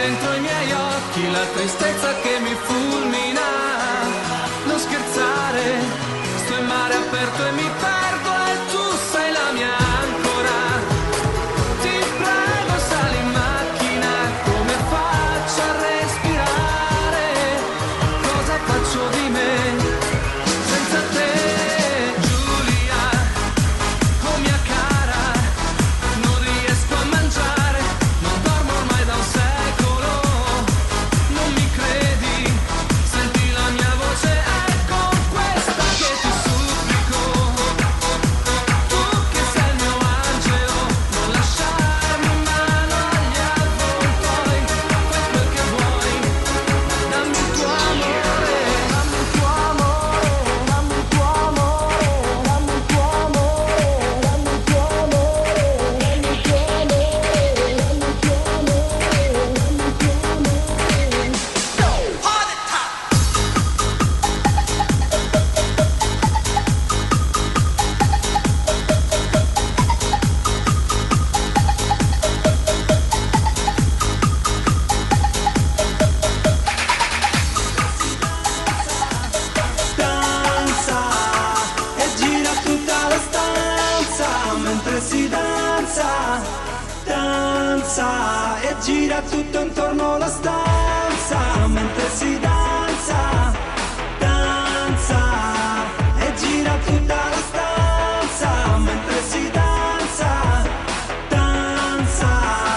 dentro i miei occhi la tristezza che mi fulmina. Non scherzare, sto in mare aperto e mi perdo e tu sei la mia ancora. Ti prego sali in macchina, come faccio a respirare? Cosa faccio di me senza te? Giulia, oh mia cara, non riesco a mangiare, non dormo ormai da un secolo. Non mi credi? Senti la mia voce, è con questa che ti supplico. Tu che sei il mio angelo, non lasciarmi in mano agli avvoltoi. Fai quel che vuoi, dammi il tuo amore, dammi il tuo amore, dammi il tuo amore, dammi il tuo amore, dammi il tuo amore, dammi il tuo amore, dammi il tuo Danza e gira tutta la stanza mentre si danza. Danza e gira tutto intorno alla stanza mentre si danza. Danza e gira tutta la stanza mentre si danza. Danza.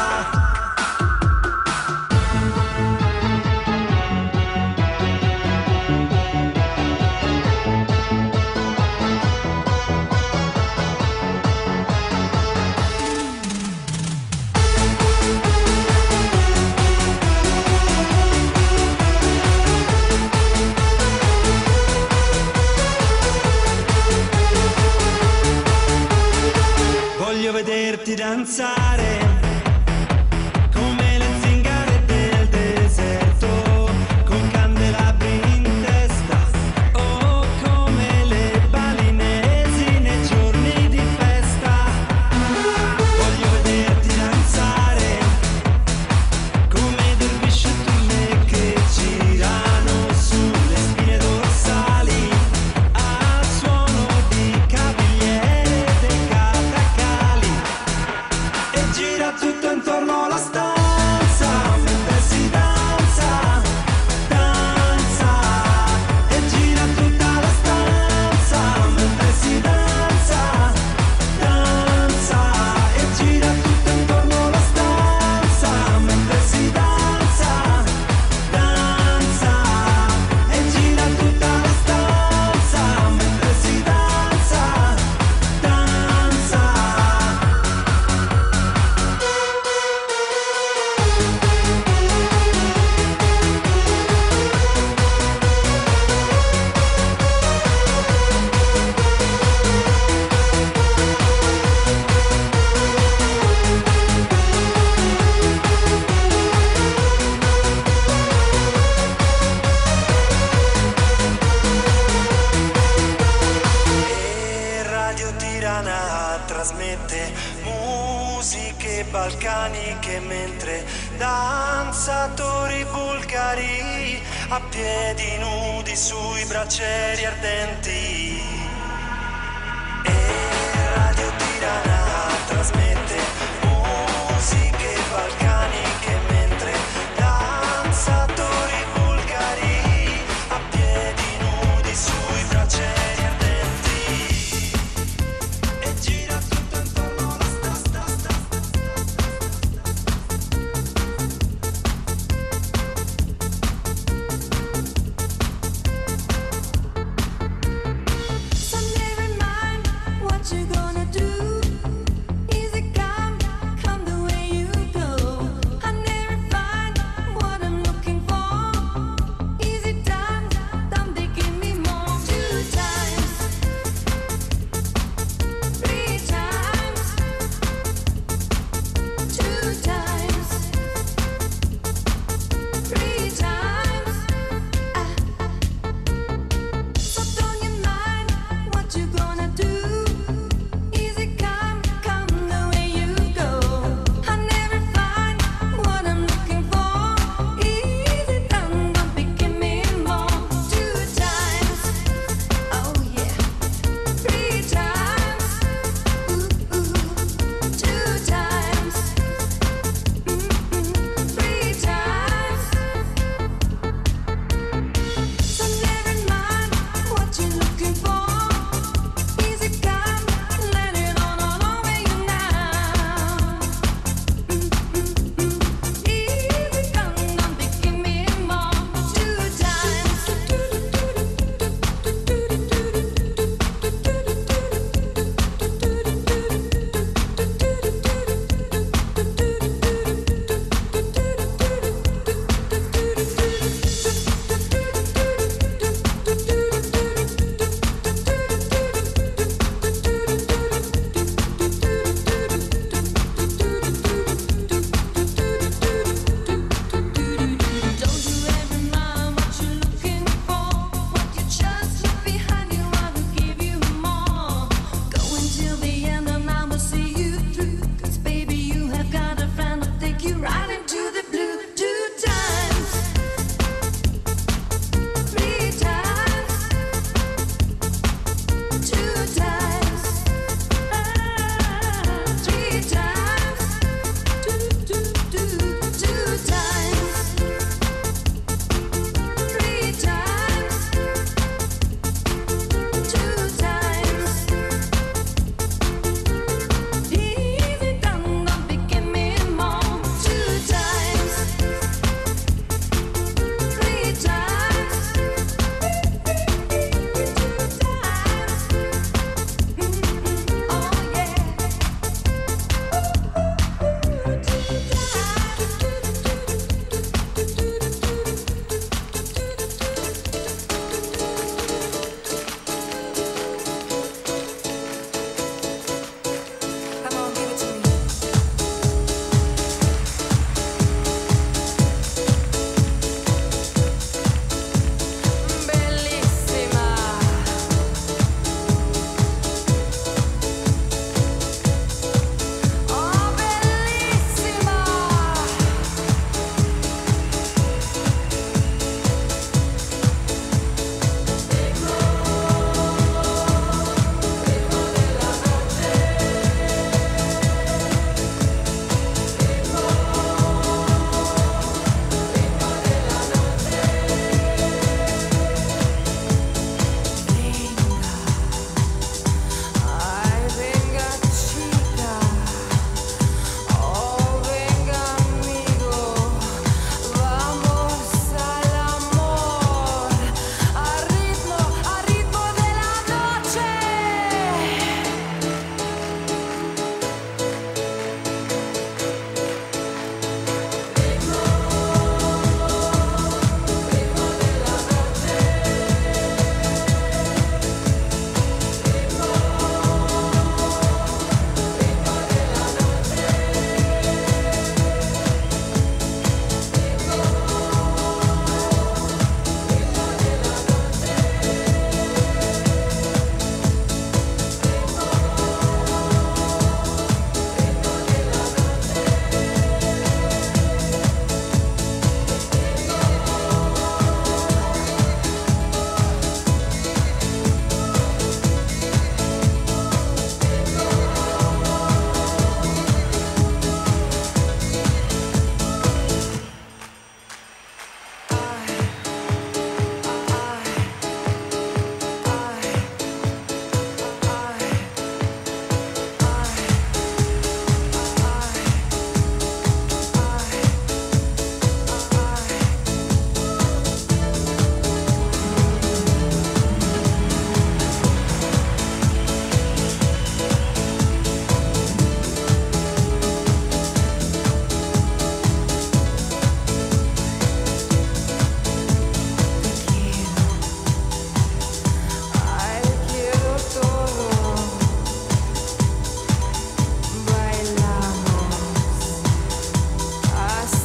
Voglio vederti danzare come le zingare del deserto, con candelabri in testa, o come le balinesi nei giorni di festa. Voglio vederti danzare come dervisci e turne che girano sulle spine dorsali a suono di cavigliere dei catacali. E gira tutto intorno alla stanza mentre si danza. Danza e gira tutta la stanza mentre si danza. Danza e gira tutto intorno alla stanza mentre si danza. Danza e gira tutta la stanza mentre si danza. Danza. E Radio Tirana trasmette musiche balcaniche mentre danzatori bulgari a piedi nudi sui braccieri ardenti. E Radio Tirana trasmette musiche balcaniche mentre danzatori bulgari a piedi nudi sui braccieri ardenti. E gira tutto intorno alla stanza. Sunday remind what you gonna do. Easy come,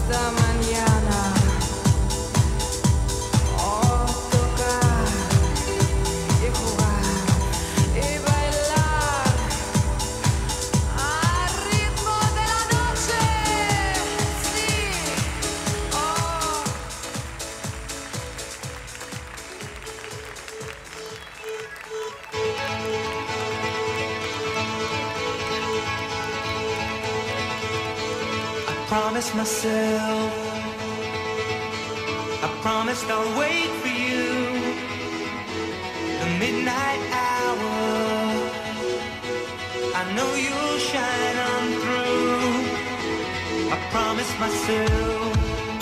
esta mañana. Oh, tocar y jugar y bailar al ritmo de la noche. Sí, oh. Promised myself, I promised I'll wait for you. The midnight hour, I know you'll shine on through. I promised myself